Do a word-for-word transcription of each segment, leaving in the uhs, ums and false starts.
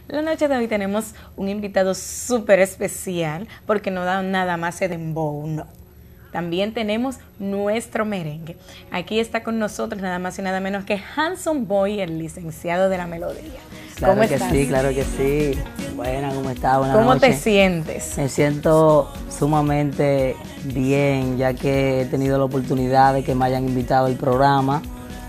La noche de hoy tenemos un invitado súper especial porque no da nada más de dembow, no. También tenemos nuestro merengue. Aquí está con nosotros nada más y nada menos que Handsome Boy, el licenciado de la melodía. Claro ¿Cómo que estás? sí, claro que sí. Buena, ¿cómo estás? Buenas ¿Cómo noches. te sientes? Me siento sumamente bien, ya que he tenido la oportunidad de que me hayan invitado al programa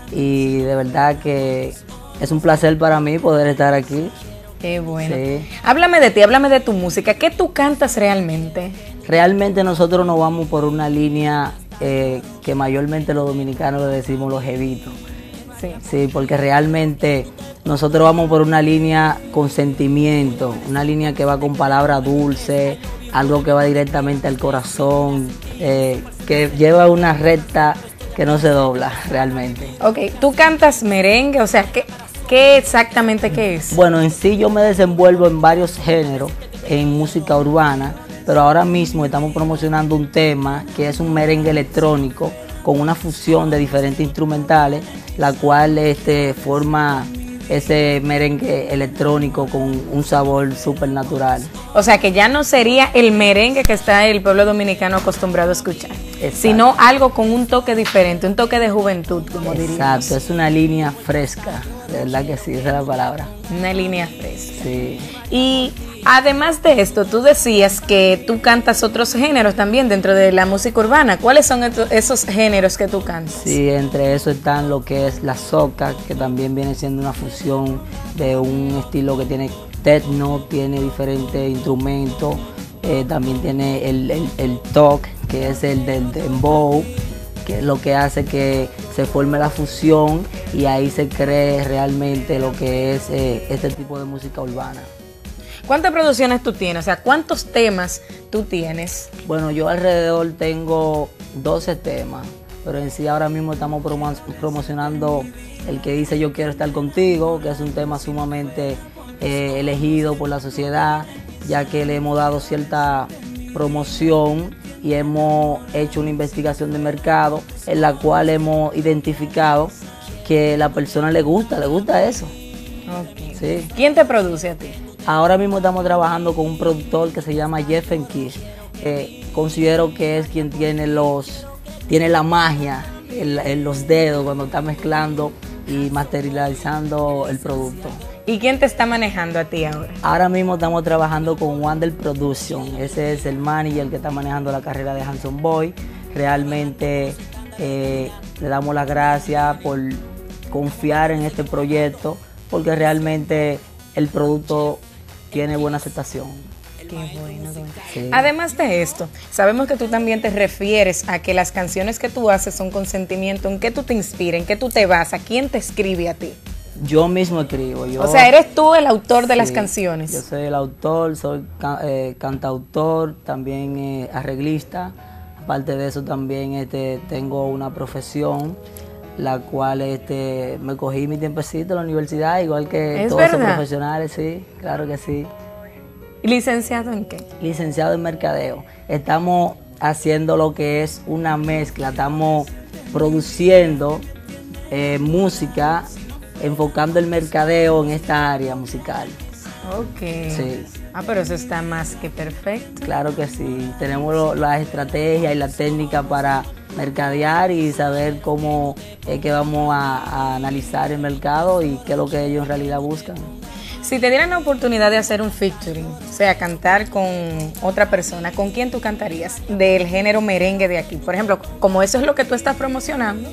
y de verdad que es un placer para mí poder estar aquí. Qué bueno. Sí. Háblame de ti, háblame de tu música. ¿Qué tú cantas realmente? Realmente nosotros nos vamos por una línea eh, que mayormente los dominicanos le decimos los jevitos. Sí. Sí, porque realmente nosotros vamos por una línea con sentimiento, una línea que va con palabras dulces, algo que va directamente al corazón, eh, que lleva una recta que no se dobla realmente. Ok, tú cantas merengue, o sea, ¿qué, qué exactamente qué es? Bueno, en sí yo me desenvuelvo en varios géneros, en música urbana, pero ahora mismo estamos promocionando un tema que es un merengue electrónico con una fusión de diferentes instrumentales, la cual este, forma ese merengue electrónico con un sabor súper natural. O sea, que ya no sería el merengue que está el pueblo dominicano acostumbrado a escuchar, Exacto. sino algo con un toque diferente, un toque de juventud, como diríamos. Exacto, es una línea fresca, de verdad que sí, esa es la palabra. Una línea fresca. Sí. Y además de esto, tú decías que tú cantas otros géneros también dentro de la música urbana. ¿Cuáles son esos géneros que tú cantas? Sí, entre eso están lo que es la soca, que también viene siendo una fusión de un estilo que tiene techno, tiene diferentes instrumentos, eh, también tiene el, el, el talk, que es el del dembow, que es lo que hace que se forme la fusión y ahí se cree realmente lo que es eh, este tipo de música urbana. ¿Cuántas producciones tú tienes? O sea, ¿cuántos temas tú tienes? Bueno, yo alrededor tengo doce temas, pero en sí ahora mismo estamos promo promocionando el que dice Yo quiero estar contigo, que es un tema sumamente eh, elegido por la sociedad, ya que le hemos dado cierta promoción y hemos hecho una investigación de mercado en la cual hemos identificado que a la persona le gusta, le gusta eso. Okay. Sí. ¿Quién te produce a ti? Ahora mismo estamos trabajando con un productor que se llama Jeff and Kish. Eh, considero que es quien tiene los tiene la magia en, en los dedos cuando está mezclando y materializando el producto. ¿Y quién te está manejando a ti ahora? Ahora mismo estamos trabajando con Wander Production. Ese es el manager que está manejando la carrera de Handsome Boy. Realmente eh, le damos las gracias por confiar en este proyecto, porque realmente el producto tiene buena aceptación. Qué bueno. Sí. Además de esto, sabemos que tú también te refieres a que las canciones que tú haces son con sentimiento. ¿En qué tú te inspiras? ¿En qué tú te basas? ¿Quién te escribe a ti? Yo mismo escribo. Yo, o sea, eres tú el autor de sí, las canciones. Yo soy el autor, soy eh, cantautor, también eh, arreglista. Aparte de eso también este, tengo una profesión, la cual este, me cogí mi tiempecito en la universidad, igual que todos los profesionales, sí, claro que sí. ¿Licenciado en qué? Licenciado en mercadeo. Estamos haciendo lo que es una mezcla, estamos produciendo eh, música, enfocando el mercadeo en esta área musical. Ok. Sí. Ah, pero eso está más que perfecto. Claro que sí. Tenemos lo, las estrategias y la técnica para mercadear y saber cómo es que vamos a, a analizar el mercado y qué es lo que ellos en realidad buscan. Si te dieran la oportunidad de hacer un featuring, o sea, cantar con otra persona, ¿con quién tú cantarías del género merengue de aquí? Por ejemplo, como eso es lo que tú estás promocionando.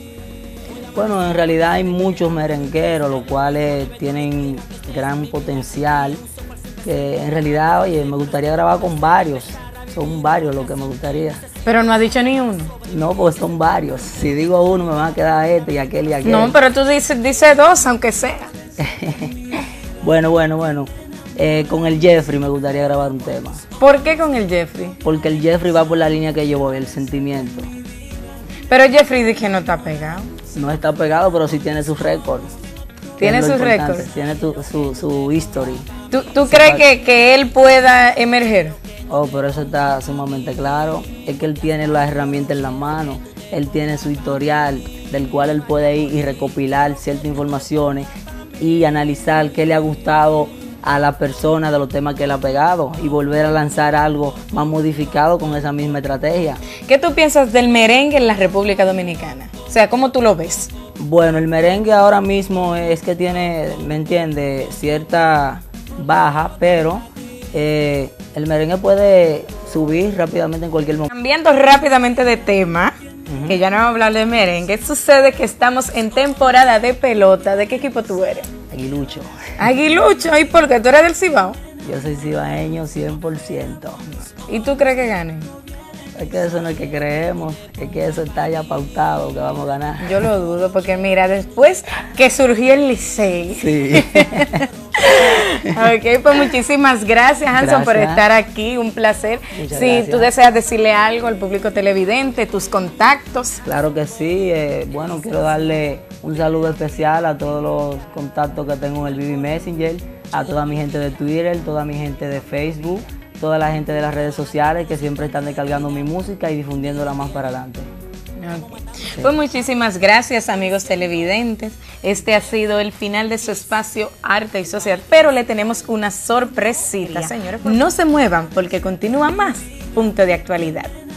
Bueno, en realidad hay muchos merengueros, los cuales tienen gran potencial. Que en realidad, oye, me gustaría grabar con varios. Son varios los que me gustaría. Pero no has dicho ni uno. No, pues son varios. Si digo uno, me van a quedar este y aquel y aquel. No, pero tú dices dice dos, aunque sea. Bueno, bueno, bueno. Eh, con el Jeffrey me gustaría grabar un tema. ¿Por qué con el Jeffrey? Porque el Jeffrey va por la línea que yo voy, el sentimiento. Pero Jeffrey dice que no está pegado. No está pegado, pero sí tiene sus récords. ¿Tiene sus récords? Tiene tu, su, su history. ¿Tú, tú crees que, que él pueda emerger? Oh, pero eso está sumamente claro. Es que él tiene las herramientas en las manos. Él tiene su historial, del cual él puede ir y recopilar ciertas informaciones y analizar qué le ha gustado a la persona de los temas que él ha pegado y volver a lanzar algo más modificado con esa misma estrategia. ¿Qué tú piensas del merengue en la República Dominicana? O sea, ¿cómo tú lo ves? Bueno, el merengue ahora mismo es que tiene, ¿me entiendes?, cierta baja, pero eh, el merengue puede subir rápidamente en cualquier momento. Cambiando rápidamente de tema, uh-huh. que ya no vamos a hablar de merengue, sucede que estamos en temporada de pelota. ¿De qué equipo tú eres? Aguilucho. Aguilucho, ¿y por qué? ¿Tú eres del Cibao? Yo soy cibaeño cien por ciento. ¿Y tú crees que ganen? Es que eso no es que creemos, es que eso está ya pautado, que vamos a ganar. Yo lo dudo, porque mira, después que surgió el Licey. Sí. Ok, pues muchísimas gracias, Hanson, gracias. por estar aquí, un placer. Muchas si gracias. Tú deseas decirle algo al público televidente, tus contactos. Claro que sí, eh, bueno, quiero darle un saludo especial a todos los contactos que tengo en el B B Messenger, a toda mi gente de Twitter, toda mi gente de Facebook, toda la gente de las redes sociales que siempre están descargando mi música y difundiéndola más para adelante. Okay. Sí. Pues muchísimas gracias, amigos televidentes. Este ha sido el final de su espacio Arte y Sociedad, pero le tenemos una sorpresita, señores. No se muevan porque continúa más Punto de Actualidad.